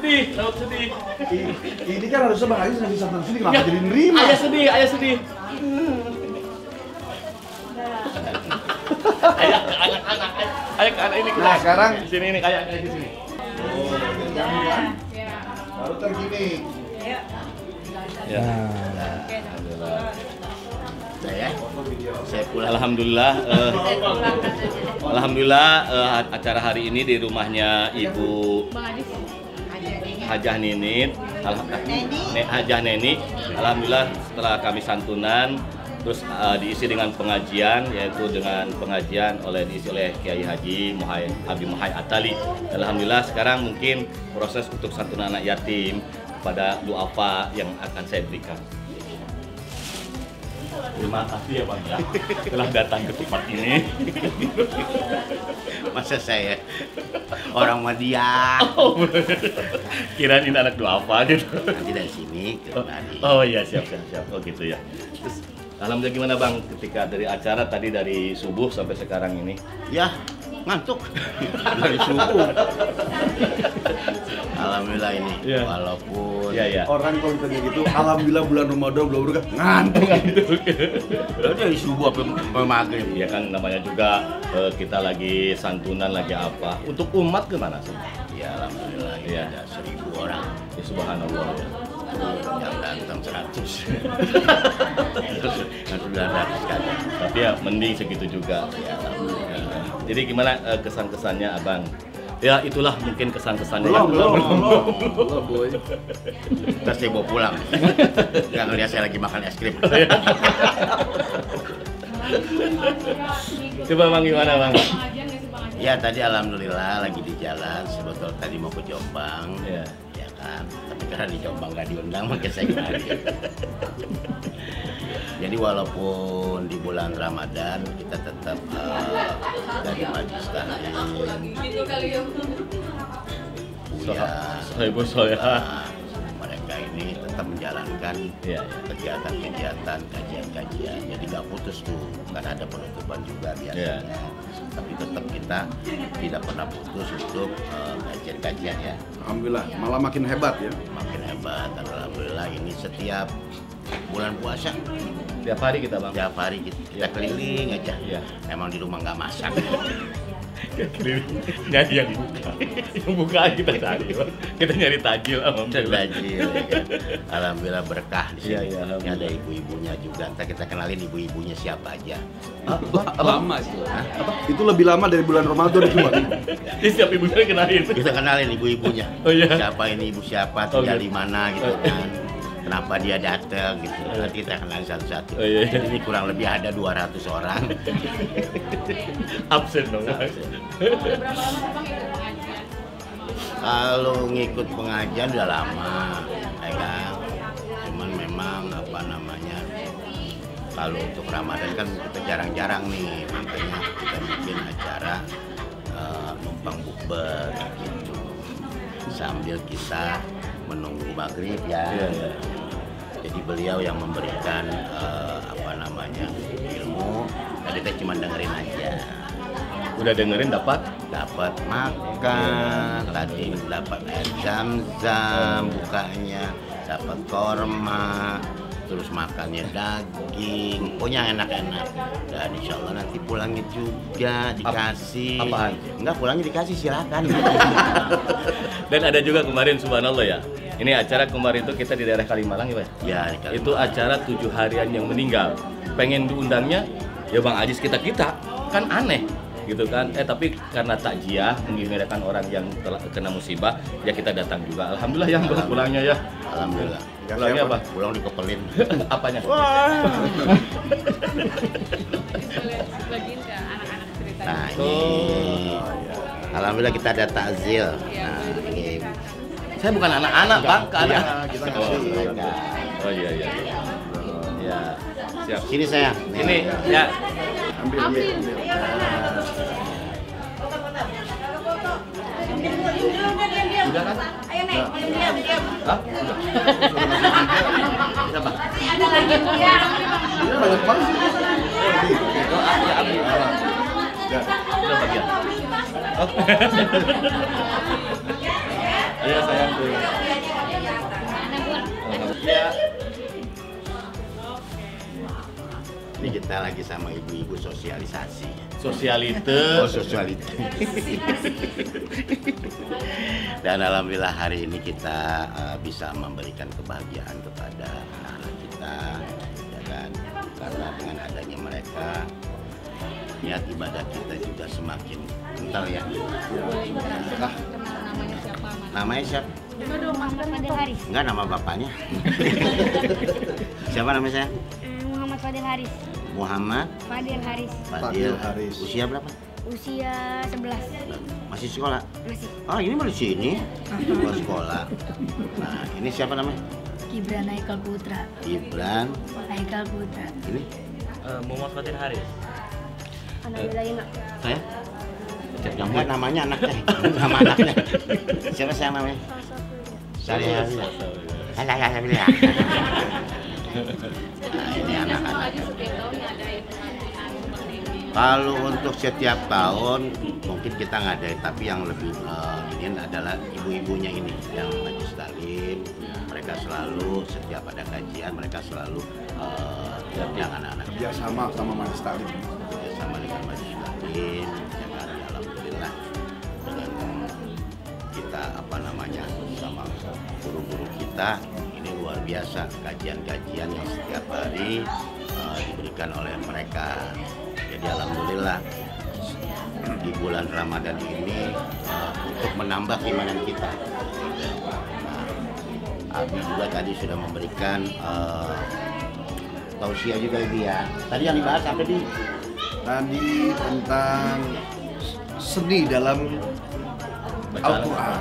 sedih, takut sedih. Ini kan harusnya Bang Aziz ngasih santunan sini, kenapa jadi nerima? Ayah sedih, ayah sedih. Ayah ke anak-anak, ayah ke anak ini. Nah, sekarang di sini ini kayak di sini. Oh, jangan kan? Baru tergini. Ya. Saya pulang. Alhamdulillah, acara hari ini di rumahnya Ibu Hajah Ninit, Hajah Neni. Alhamdulillah setelah kami santunan, terus diisi dengan pengajian, yaitu dengan pengajian diisi oleh Kiai Haji Abi Muhai Atali. Alhamdulillah sekarang mungkin proses untuk santunan anak yatim kepada duafa yang akan saya berikan. Terima kasih ya Bang ya, telah datang ke tempat ini. Masa saya orang Madia. Kirain ini anak duafa gitu. Nanti dari sini ke tadi. Oh iya, siap. Oh gitu ya. Terus, alhamdulillah gimana Bang ketika dari acara tadi dari subuh sampai sekarang ini? Ya, ngantuk dari subuh. Alhamdulillah ini, Ya. walaupun Orang kalau ditanya gitu, alhamdulillah bulan Ramadan belum berkah, ngantuk. dari subuh sampai maghrib. Ya kan namanya juga kita lagi santunan lagi apa. Untuk umat gimana sih? Ya alhamdulillah ini Ya. ada 1000 orang. Ya subhanallah ya. Yang datang 100. Yang sudah datang sekali. Tapi ya mending segitu juga. Ya alhamdulillah. Ya. Jadi gimana kesan-kesannya Abang? Ya itulah mungkin kesan-kesannya. Belum. Boy. Terus saya bawa pulang. Karena lihat saya lagi makan es krim. Coba Bang gimana Bang? Ya tadi alhamdulillah lagi di jalan. Sebetulnya tadi mau ke Jombang. Ya. Ya kan. Tapi karena di Jombang nggak diundang, makanya saya kemarin. Jadi walaupun di bulan Ramadan kita tetap dari Majlis Taklim, Buya, mereka ini tetap menjalankan kegiatan-kegiatan, kajian-kajian. Jadi nggak putus tuh, karena ada penutupan juga biasanya. Tapi tetap kita tidak pernah putus untuk kajian-kajian ya. Alhamdulillah, malah makin hebat ya. Makin hebat, alhamdulillah ini setiap bulan puasa. Tiap hari kita Bang. Tiap hari kita keliling aja. Iya. Emang di rumah nggak masak. Keliling nyari yang buka. Yang buka kita cari Bang. Kita nyari tajil alhamdulillah. Tajil, ya kan? Alhamdulillah berkah di sini. Iya, Ini ada ibu-ibunya juga. Ntar kita kenalin ibu-ibunya siapa aja. Lama sih. Itu lebih lama dari bulan Ramadan itu, Bang. Jadi setiap ibu kita kenalin. Kita kenalin ibu-ibunya. Oh, iya. Siapa ini ibu siapa, tinggal gitu. di mana gitu kan. Kenapa dia datang gitu. Nanti kita kenalin satu-satu. Oh, iya. Ini kurang lebih ada 200 orang. Absen dong. Kalau ngikut pengajian udah lama, ya kan. Cuman memang apa namanya, kalau untuk Ramadan kan kita jarang-jarang nih, makanya kita bikin acara numpang bukber gitu. Sambil kita menunggu maghrib ya. Iya. Jadi beliau yang memberikan apa namanya ilmu, tadi kita cuma dengerin aja. Udah dengerin dapat? Dapat makan, tadi dapat air zam-zam bukanya, dapat korma, terus makannya daging, pokoknya enak-enak. Dan insya Allah nanti pulangnya juga dikasih. Apaan? Enggak, pulangnya dikasih, silakan. Dan ada juga kemarin subhanallah ya. Ini acara kemarin itu kita di daerah Kalimalang ya Pak? Ya, di Kalimalang. Itu acara 7 harian yang meninggal. Pengen diundangnya ya Bang Ajis kita kan aneh gitu kan. Tapi karena takjiah menggembirakan orang yang telah kena musibah, ya kita datang juga. Alhamdulillah yang Bang pulangnya ya. Alhamdulillah. Pulangnya apa? Pulang dikepelin. Apanya? Nah, ini alhamdulillah kita ada takjil. Nah, ini Saya bukan anak-anak Bang, ke anak. kita Oh, kasih. mereka. Oh iya. Ya, siap. Sini saya. Nih. Ini ya. Ambil. Udah kan? Ayo Nek, diam. Hah? Udah. Siapa? Ada lagi ya. Ini banyak banget sih. Ya, ambil. Ya. Udah bagian. Oh. Iya sayang tuh. Iya. Ini kita lagi sama ibu-ibu sosialisasi. Sosialite. Oh, sosialite. Dan alhamdulillah hari ini kita bisa memberikan kebahagiaan kepada anak-anak kita, ya kan? Karena dengan adanya mereka, niat ibadah kita juga semakin kental ya. Nah, namanya siapa? Muhammad Fadil Haris. Enggak, nama bapaknya. Siapa namanya saya? Muhammad Fadil Haris. Muhammad Fadil Haris. Fadil Haris. Usia berapa? Usia 11. Masih sekolah? Masih. Oh, ini malah di sini. Gua sekolah. Nah, ini siapa namanya? Gibran Haikal Putra. Gibran. Haikal Putra. Ini Muhammad Fadil Haris. Anak Wilayah. saya? Yang enggak namanya anaknya. Nama anaknya. Siapa saya namanya? Saya. Alhamdulillah. Nah, ini anak-anak. Kalau untuk setiap tahun mungkin kita ngadain, tapi yang lebih ini adalah ibu-ibunya ini yang Majelis Taklim. Mereka selalu setiap ada kajian mereka selalu yang anak-anak Kerjasama sama Majelis Taklim. bersama dengan Majelis Taklim. Ya kan, alhamdulillah dengan kita sama guru-guru kita ini luar biasa kajian-kajian yang setiap hari diberikan oleh mereka. Jadi alhamdulillah di bulan Ramadan ini untuk menambah keimanan kita. Abi juga tadi sudah memberikan tausiah juga Ibu ya. Tadi yang dibahas apa di? Tadi tentang seni dalam Al-Quran.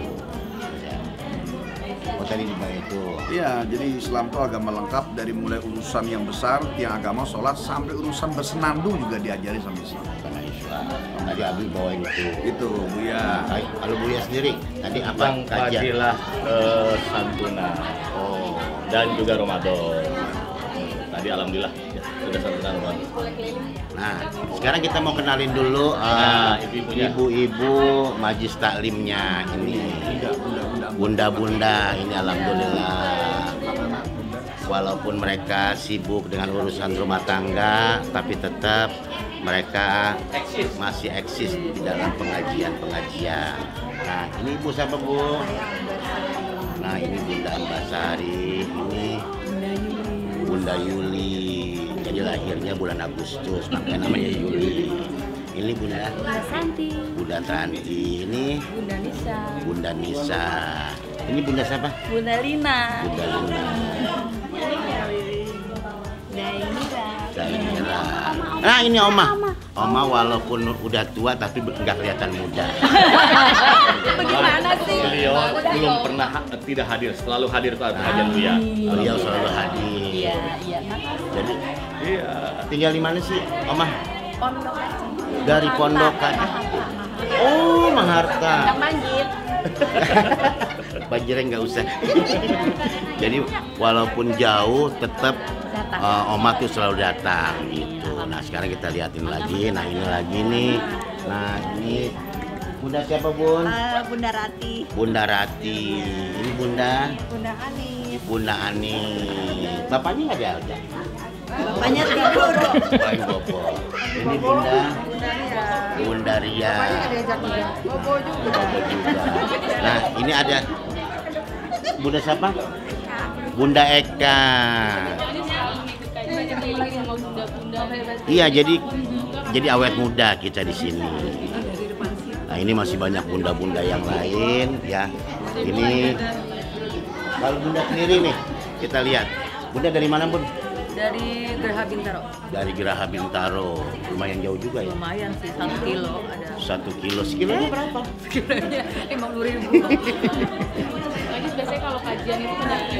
Oh tadi dibahas itu. Iya, jadi Islam itu agama lengkap dari mulai urusan yang besar, tiang agama, sholat, sampai urusan bersenandung juga diajari sama Islam. Karena Islam. Tadi Abi bawain itu. Itu, Buya. Kalau Buya sendiri, tadi apa Tentang kajian? fadilah santunan. Oh, Dan juga Ramadan. Tadi alhamdulillah ya, sudah santunan Ramadan. nah sekarang kita mau kenalin dulu ibu-ibunya. ibu-ibu Majelis Taklimnya ini. Bunda-bunda ini alhamdulillah. Walaupun mereka sibuk dengan urusan rumah tangga, tapi tetap mereka masih eksis di dalam pengajian-pengajian. Nah, ini Ibu siapa, Bu? Nah, ini Bunda Ambasari, ini Bunda Yuli. Jadi lahirnya bulan Agustus, makanya namanya Yuli. Ini Bunda Santi. Bunda Tanti, ini Bunda Nisa. Bunda Nisa. Ini Bunda siapa? Bunda Lina. Bunda Lina. Dainira. Dainira. Nah ini Oma walaupun udah tua tapi nggak kelihatan muda. Bagaimana sih? Beliau belum pernah tidak hadir, selalu hadir saat kajian Buya. Beliau selalu hadir. Iya. Jadi Iya. tinggal di mana sih Oma? Pondok. Dari Pondokan. Oh Maharta. Yang manjit. Banjirnya nggak usah. Jadi walaupun jauh tetap Oma tuh selalu datang gitu. Nah sekarang kita liatin lagi. Nah ini lagi nih. Nah ini Bunda siapa Bun? Bunda Rati. Bunda Rati. Ini Bunda. Bunda Anif. Bunda Ani. Bapaknya nggak ada. Bapaknya tidur. Baik Bobo. Ini Bunda. Bunda Ria. Bobo juga. Bobo juga. Nah ini ada Bunda siapa? Bunda Eka. Iya jadi awet muda kita di sini. Nah ini masih banyak bunda-bunda yang lain ya. Ini kalau Bunda sendiri nih kita lihat. Bunda dari mana Bun? Dari Geraha Bintaro. Dari Geraha Bintaro. Lumayan jauh juga ya. Lumayan sih, 1 kilo ada. 1 kilo. Sekilonya berapa? Sekiranya 50.000. Biasanya kalau kajian itu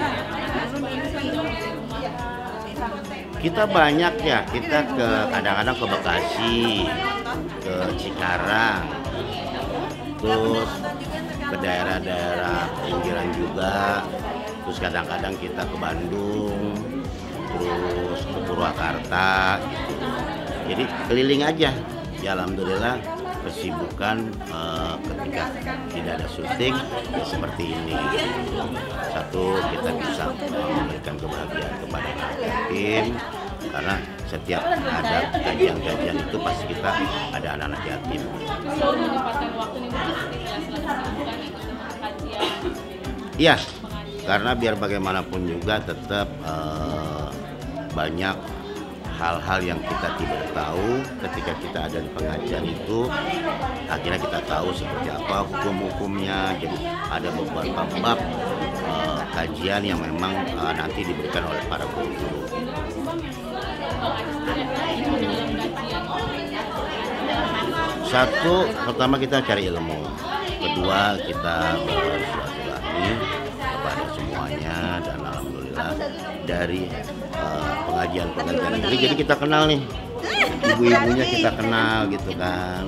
Kita banyak ya. Kita kadang-kadang ke Bekasi, ke Cikarang, terus ke daerah-daerah pinggiran juga. Terus kadang-kadang kita ke Bandung, terus ke Purwakarta gitu. Jadi keliling aja. Ya alhamdulillah kesibukan ketika tidak ada syuting ya seperti ini. Satu, kita bisa memberikan kebahagiaan kepada anak tim, karena setiap ada kajian-kajian itu pasti kita ada anak-anak yatim. Selalu menyempatkan waktu nih Bu, selalu kesibukan ikut kajian. Iya, karena biar bagaimanapun juga tetap banyak hal-hal yang kita tidak tahu ketika kita ada di pengajian itu, akhirnya kita tahu seperti apa hukum-hukumnya. Jadi ada beberapa bab kajian yang memang nanti diberikan oleh para guru-guru. Satu, pertama kita cari ilmu. Kedua, kita bersilaturahmi kepada semuanya, dan alhamdulillah dari pengajian-pengajian ini jadi kita kenal nih, ibu-ibunya kita kenal gitu kan.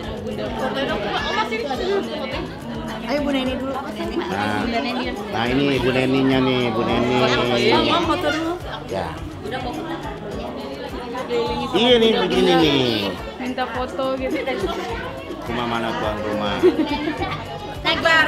Ayo Bu Neni dulu. Nah ini Ibu Neninya nih, Bu Neni. Foto dulu. Ya. Iya nih begini nih. Minta foto gitu. Rumah mana tuan rumah? Akbar.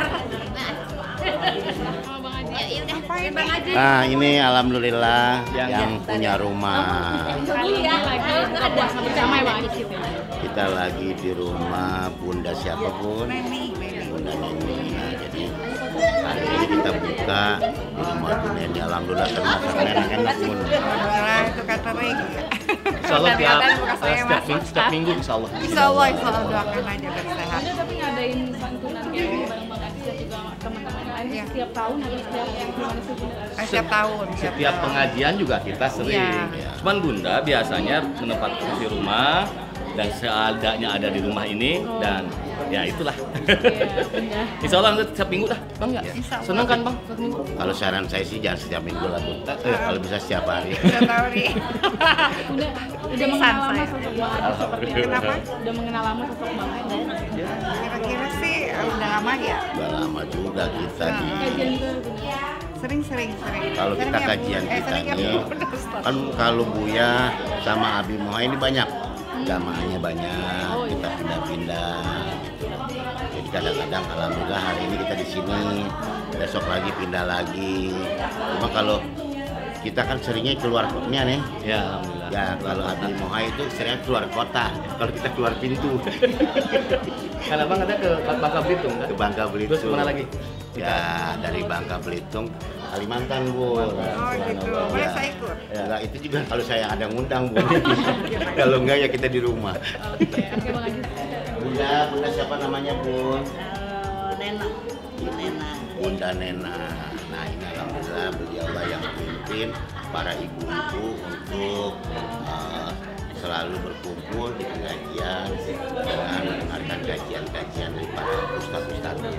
Nah ini alhamdulillah yang punya rumah. Kali ini lagi buka puasa bersama ya Bang Ajis gitu ya. Kita lagi di rumah Bunda siapa Bun? Bunda Neni. Nah, jadi hari ini kita buka di rumah Bunda Neni. Alhamdulillah termasak enak-enak Bun. Itu kata baik. Insya Allah setiap minggu insya Allah. Insya Allah doakan aja biar sehat. Ada tapi ngadain santunan kayak gini bareng Bang Ajis dan juga teman-teman lain setiap tahun atau setiap gimana sih Bunda? Setiap tahun. Setiap pengajian juga kita sering. Iya. Cuman Bunda biasanya menempatkan di rumah dan seadanya ada di rumah ini, dan ya itulah. Insya Allah setiap minggu dah, Bang ya. Seneng kan Bang? Setiap minggu. Kalau saran saya sih jangan setiap minggu lah Bun. Kalau bisa setiap hari. Udah tahu nih. Udah mengenal lama sosok Bang Ajis seperti itu. Kenapa? Udah mengenal lama sosok Bang Ajis. Kira-kira sih udah lama ya? Udah lama juga kita di. Kajian juga Bunda. Sering. Kalau kita kajian kita nih, kan kalau Buya sama Abi Moha ini banyak, jamaahnya banyak, kita pindah-pindah gitu. Jadi kadang-kadang alhamdulillah hari ini kita di sini, besok lagi pindah lagi. Cuma kalau kita kan seringnya keluar kotanya nih. Ya alhamdulillah. Ya kalau Abi Moha itu seringnya keluar kota, kalau kita keluar pintu. Karena Bang ada ke Bangka Belitung kan? Ke Bangka Belitung. Terus kemana lagi? Ya dari Bangka Belitung Kalimantan Bu. Oh gitu, boleh saya ikut? Enggak, itu juga kalau saya ada ngundang Bu. Kalau enggak ya kita di rumah. Oke Bang Ajis. Bunda siapa namanya Bun? Nena. Bunda Nena. Nah ini alhamdulillah beliaulah yang memimpin para ibu-ibu untuk selalu berkumpul di pengajian dengan mendengarkan kajian-kajian dari para ustadz-ustadz.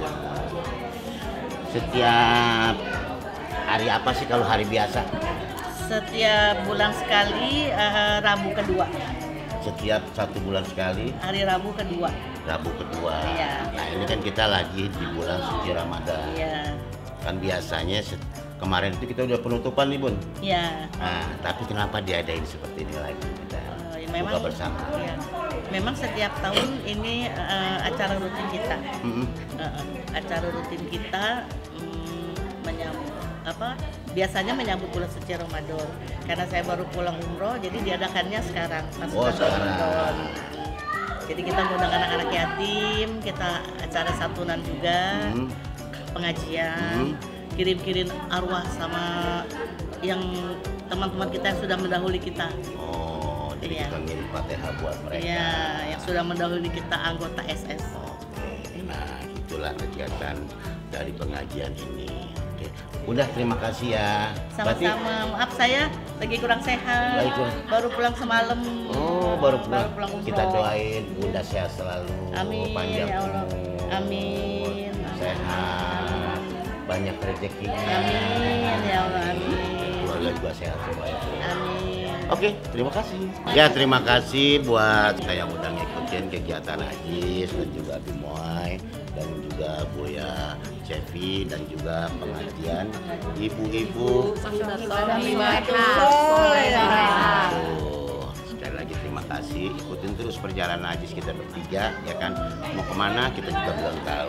Setiap hari apa sih kalau hari biasa? Setiap bulan sekali Rabu kedua. Setiap 1 bulan sekali, Hari Rabu kedua. Rabu kedua. Iya. Nah ini kan kita lagi di bulan suci Ramadan. Iya. Kan biasanya kemarin itu kita udah penutupan nih Bun. Iya. Nah tapi kenapa diadain seperti ini lagi kita Memang buka bersama? iya. Memang setiap tahun ini acara rutin kita. Acara rutin kita biasanya menyambut bulan suci Ramadan. Karena saya baru pulang umroh, jadi diadakannya sekarang pas bulan Ramadan. Jadi kita ngundang anak-anak yatim, kita acara santunan juga, pengajian, kirim-kirim arwah sama yang teman-teman kita yang sudah mendahului kita. Oh, jadi Iya. kita ngirim Fatihah buat mereka. Iya, yang sudah mendahului kita anggota SS. Oke, nah itulah kegiatan dari pengajian ini. Oke, udah terima kasih ya. Berarti- Sama-sama, maaf saya lagi kurang sehat. Baik, Bu. Baru pulang semalam. Oh, baru pulang. umroh. Kita doain Bunda sehat selalu, Amin, panjang ya Allah. umur, Amin. sehat, banyak rezekinya. Amin, ya Allah, amin. Keluarga juga sehat semua ya. Amin. Oke, terima kasih. Ya, terima kasih buat saya yang udah ngikutin kegiatan Ajis dan juga Bimoy dan juga Buya Cevi dan juga pengajian ibu-ibu. Tuh, sekali lagi terima kasih. rekomendasi ikutin terus perjalanan Ajis kita bertiga ya kan, mau kemana kita juga belum tahu.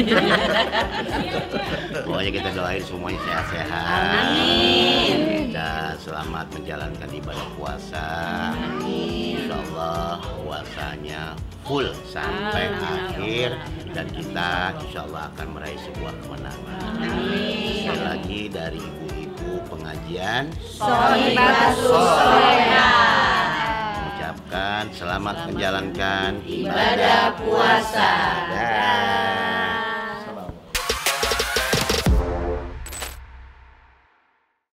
Pokoknya kita doain semuanya sehat-sehat dan selamat menjalankan ibadah puasa. Insya Allah puasanya full sampai akhir dan kita insya Allah akan meraih sebuah kemenangan. Sekali lagi dari ibu-ibu pengajian mengucapkan selamat menjalankan ibadah puasa.